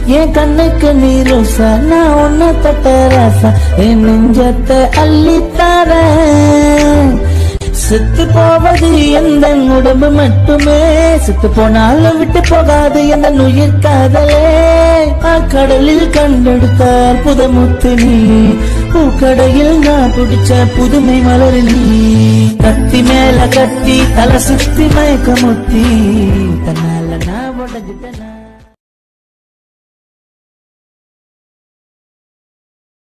என் கண்ணுக்கு நீ ரோசா நான் உன்ன தொட்ட ராசா என் நெஞ்சத்தை அள்ளித்தாரேன் செத்து போவது எந்த உடம்பு மட்டுமே செத்து போனாலும் விட்டு போகாது எந்த உயிர் காதலே கடலில் கண்டெடுத்தார் புதமுத்து நீ பூக்கடையில் நான் பிடிச்ச புதுமை மலர் நீ கத்தி மேல கத்தி தலை சுத்தி மயக்க முத்தி தன்னால நான் உடஞ்சிட்டேன்